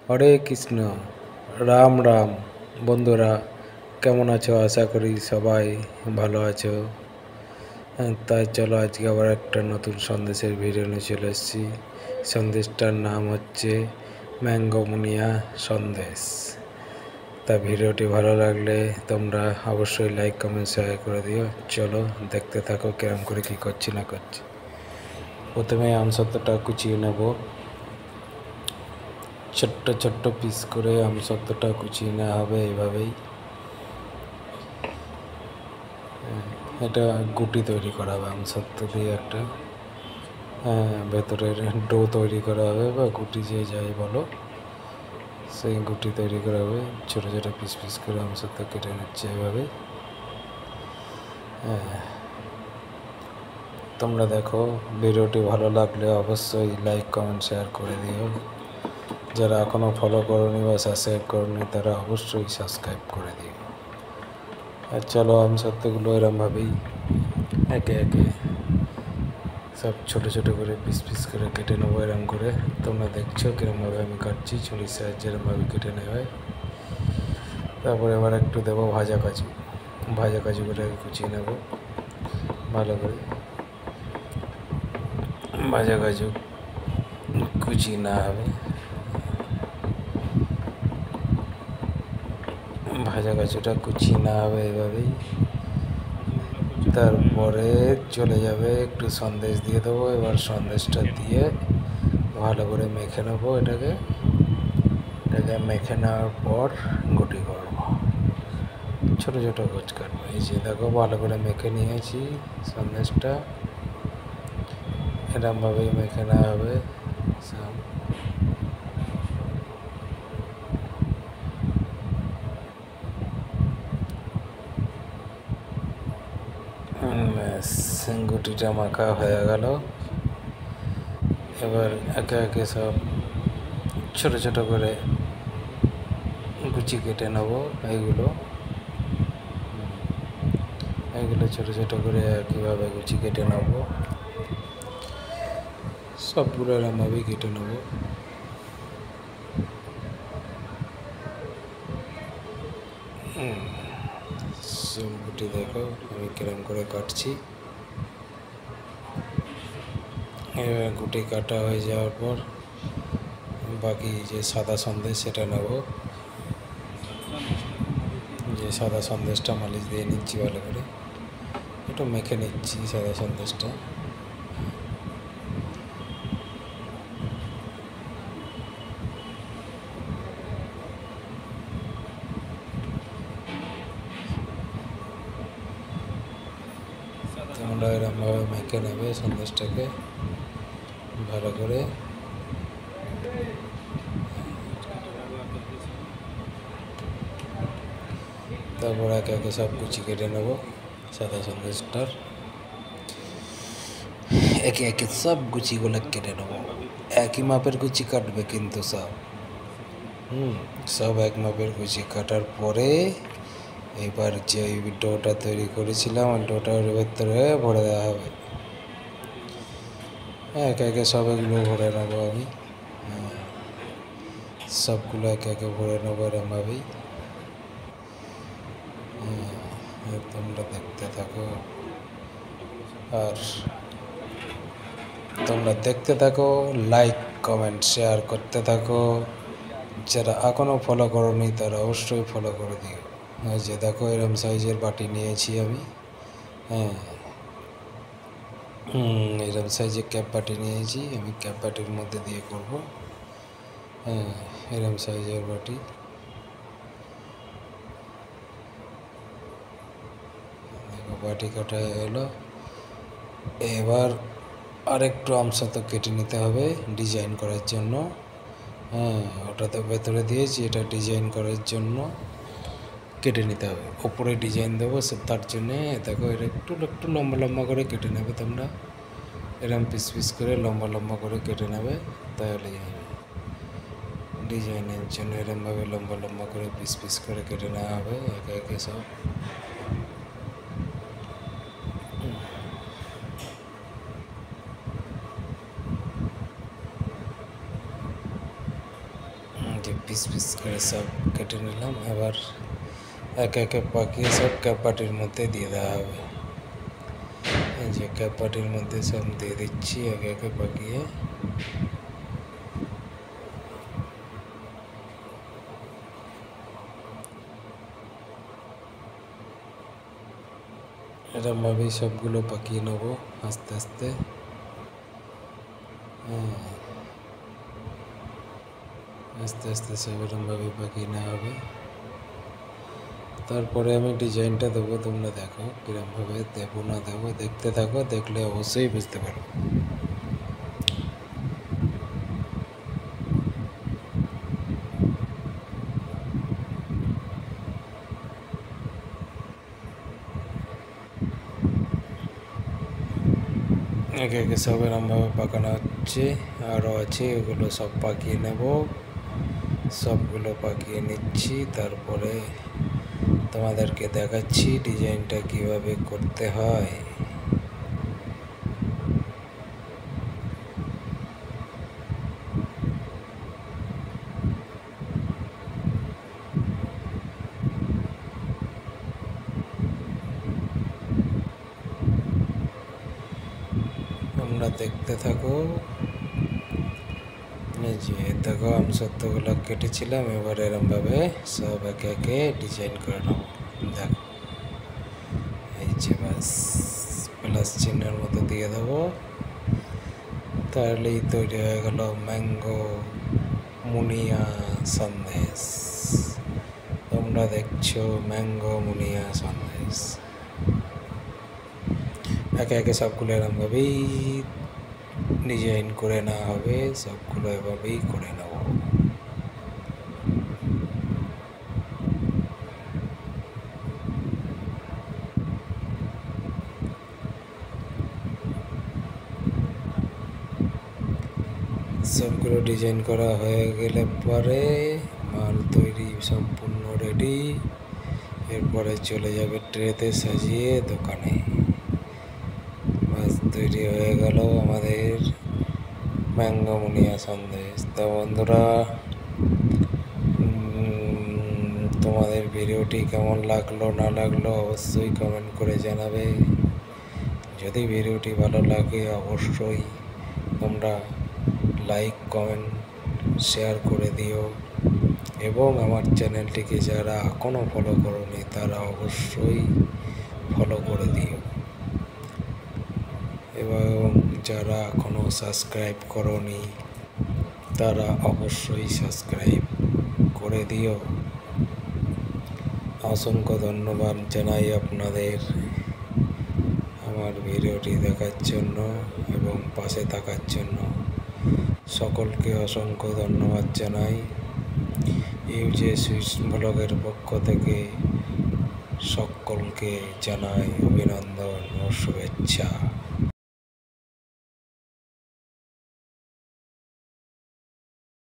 হরে কৃষ্ণ, রাম রাম। বন্ধুরা কেমন আছো? আশা করি সবাই ভালো আছো। তাই চলো আজকে আবার একটা নতুন সন্দেশের ভিডিও নিয়ে চলে এসেছি। সন্দেশটার নাম হচ্ছে ম্যাঙ্গোমুনিয়া সন্দেশ। তা ভিডিওটি ভালো লাগলে তোমরা অবশ্যই লাইক কমেন্ট শেয়ার করে দিও। চলো দেখতে থাকো কেরম করে কী করছি না করছি। প্রথমে আমসত্ত্বটা কুচিয়ে নেব। ছোট্ট ছোট্ট পিস করে আমসত্ত্বটা কুচিয়ে নেওয়া হবে এইভাবেই। এটা গুটি তৈরি করা হবে আমসত্ত্ব দিয়ে একটা ভেতরের ডো তৈরি করা হবে, বা গুটি যে যাই বলো, সেই গুটি তৈরি করা হবে। ছোটো ছোটো পিস পিস করে আমসত্ত্ব কেটে নিচ্ছে এভাবে। তোমরা দেখো, ভিডিওটি ভালো লাগলে অবশ্যই লাইক কমেন্ট শেয়ার করে দিও। যারা এখনও ফলো করোনি বা সাবস্ক্রাইব করোনি তারা অবশ্যই সাবস্ক্রাইব করে দিও। আর চলো আমসত্ত্বগুলো এরমভাবেই একে একে সব ছোটো ছোটো করে পিস পিস করে কেটে নেবো এরম করে। তোমরা দেখছো কীরমভাবে আমি কাটছি, ছুরির সাহায্যে এরমভাবে কেটে নেওয়া হয়। তারপরে এবার একটু দেবো ভাজা কাজু। ভাজা কাজুগুলোকে কুচিয়ে নেব ভালো করে। ভাজা কাজু কুচিয়ে না হবে, ভাজা কাজুটা কুচিয়ে না হবে এভাবেই। তারপরে চলে যাবে একটু সন্দেশ দিয়ে দেবো। এবার সন্দেশটা দিয়ে ভালো করে মেখে নেবো। এটাকে মেখে নেওয়ার পর গুটি করবো, ছোটো ছোটো গোছ কাটবো। এই যে দেখো ভালো করে মেখে নিয়েছি সন্দেশটা। এরমভাবেই মেখে নেওয়া হবে সব। গুটিটা মাখা হয়ে গেল। এবার একে একে সব ছোটো ছোটো করে কুচি কেটে নেবো। এইগুলো ছোটো ছোটো করে কীভাবে কুচি কেটে নেবো, সবগুলো এরমভাবেই কেটে নেবো। সব গুটি দেখো আমি কিরম করে কাটছি। এবার গুটি কাটা হয়ে যাওয়ার পর বাকি যে সাদা সন্দেশ সেটা নেব। যে সাদা সন্দেশটা মালিশ দিয়ে নিচ্ছি ভালো করে, একটু মেখে নিচ্ছি সাদা সন্দেশটা। তোমরা এরমভাবে মেখে নেবে সন্দেশটাকে ভালো করে। তারপর একে একে সব কুচি কেটে নেব সাদা সন্দেশটার। একে একে সব গুচিগুলো কেটে নেব। একই মাপের কুচি কাটবে কিন্তু সব এক মাপের কুচি কাটার পরে এবার যে ডোটা তৈরি করেছিলাম ওই ডোটার ভেতরে ভরে দেওয়া হবে। একে একে সব এগুলো ভরে নেবো আমি। সবগুলো একে একে ভরে নেবো এরমভাবেই। তোমরা দেখতে থাকো, আর তোমরা দেখতে থাকো, লাইক কমেন্ট শেয়ার করতে থাকো। যারা এখনও ফলো করোনি তারা অবশ্যই ফলো করে দিও। যে দেখো এরম সাইজের বাটি নিয়েছি আমি। এরম সাইজের ক্যাপ বাটি নিয়েছি আমি। ক্যাপ বাটির মধ্যে দিয়ে করব। এরম সাইজের বাটি। বাটি কাটা হয়ে গেলো। এবার আরেকটু আমসত্ত্ব কেটে নিতে হবে ডিজাইন করার জন্য। ওটা তো ভেতরে দিয়েছি, এটা ডিজাইন করার জন্য কেটে নিতে হবে। ওপরে ডিজাইন দেবো, তার জন্যে দেখো এটা একটু একটু লম্বা লম্বা করে কেটে নেবে তোমরা। এরম পিস পিস করে লম্বা লম্বা করে কেটে নেবে, তাহলে ডিজাইনের জন্য এরমভাবে লম্বা লম্বা করে পিস পিস করে কেটে নেওয়া হবে একে একে সব। যে পিস পিস করে সব কেটে নিলাম। এবার একে একে পাকিয়ে সব ক্যাপাটির মধ্যে দিয়ে দেওয়া হবে। এই যে ক্যাপাটির মধ্যে সব দিয়ে দিচ্ছি একে একে পাকিয়ে। এরমভাবেই সবগুলো পাকিয়ে নেবো আস্তে আস্তে। আস্তে আস্তে সব এরমভাবে পাকিয়ে নেওয়া হবে। তারপরে আমি ডিজাইনটা দেবো, তোমরা দেখো কিরমভাবে দেবো না দেবো, দেখতে থাকো, দেখলে অবশ্যই বুঝতে পারো। একে একে সব এরমভাবে পাকানো হচ্ছে, আরও আছে এগুলো সব পাকিয়ে নেব। সবগুলো পাকিয়ে নিচ্ছি, তারপরে তোমাদেরকে দেখাচ্ছি ডিজাইনটা কিভাবে করতে হয়। তোমরা দেখতে থাকো। এই যে দেখো আমি সত্যগুলো কেটেছিলাম, এবার এরমভাবে সব একে একে ডিজাইন করে নেব। দেখো এই যে বাস প্লাস চিহ্নের মতো দিয়ে দেবো, তাহলেই তৈরি হয়ে গেল ম্যাঙ্গো মুনিয়া সন্দেশ। তোমরা দেখছো ম্যাঙ্গো মুনিয়া সন্দেশ। একে একে সবগুলো এরমভাবেই ডিজাইন করে নেওয়া হবে, সবগুলো এভাবেই করে নেব। সবগুলো ডিজাইন করা হয়ে গেলে পরে মাল তৈরি সম্পূর্ণ রেডি। এরপরে চলে যাবে ট্রেতে সাজিয়ে দোকানে। মাছ তৈরি হয়ে গেল আমাদের ম্যাঙ্গো মুনিয়া সন্দেশ। তো বন্ধুরা, তোমাদের ভিডিওটি কেমন লাগলো না লাগলো অবশ্যই কমেন্ট করে জানাবে। যদি ভিডিওটি ভালো লাগে অবশ্যই তোমরা লাইক কমেন্ট শেয়ার করে দিও, এবং আমার চ্যানেলটিকে যারা এখনও ফলো করোনি তারা অবশ্যই ফলো করে দিও, এবং যারা এখনও সাবস্ক্রাইব করোনি তারা অবশ্যই সাবস্ক্রাইব করে দিও। অসংখ্য ধন্যবাদ জানাই আপনাদের আমার ভিডিওটি দেখার জন্য এবং পাশে থাকার জন্য। সকলকে অসংখ্য ধন্যবাদ জানাই। ইউজে সুইচ ব্লগের পক্ষ থেকে সকলকে জানাই অভিনন্দন ও শুভেচ্ছা।